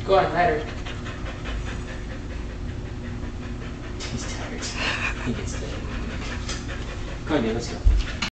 Go on, lighter. He's tired. He gets tired. Come on, dude, let's go.